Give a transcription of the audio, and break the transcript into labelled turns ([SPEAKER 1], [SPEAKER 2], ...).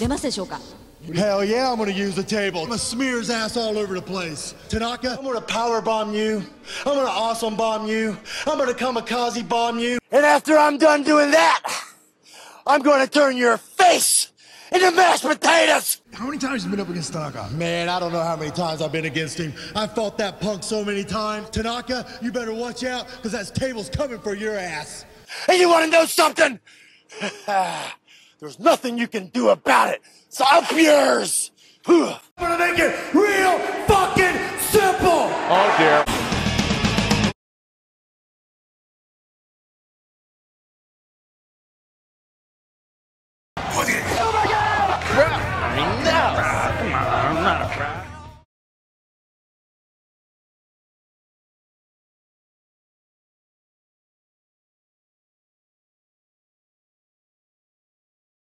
[SPEAKER 1] 出ますでしょうか。
[SPEAKER 2] Hell yeah, I'm gonna use the table. I'm gonna smear his ass all over the place. Tanaka, I'm gonna power bomb you. I'm gonna awesome bomb you. I'm gonna kamikaze bomb you. And after I'm done doing that, I'm gonna turn your face into mashed potatoes.
[SPEAKER 3] How many times have you been up against Tanaka?
[SPEAKER 2] Man, I don't know how many times I've been against him. I fought that punk so many times. Tanaka, you better watch out, because that table's coming for your ass. And you wanna know something? There's nothing you can do about it. So up yours. I'm gonna make it real fucking simple.
[SPEAKER 4] Oh dear.
[SPEAKER 2] Oh my God!
[SPEAKER 4] Crap. I mean, no.